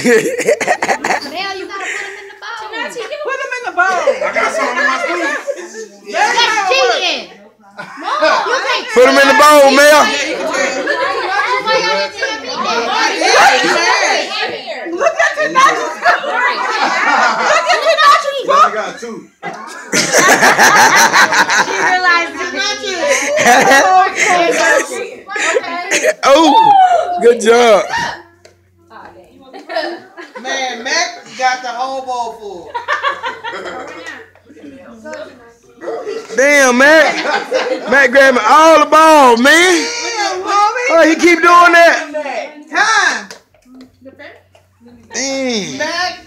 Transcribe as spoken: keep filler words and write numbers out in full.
Now you gotta put them in the bowl. Tnachie, put them in the bowl. I got some in my spoon. That's cheating. No, you can't. Put them in the bowl, Mel. Why y'all didn't tell me that? Look at Tnachie. Look at Tnachie. I got two. She realized Tnachie. Oh, good job. Man, Mack got the whole bowl full. Damn, Mack. Mack grabbing all the balls, man. Oh, he keep doing that. Time. Damn. Mack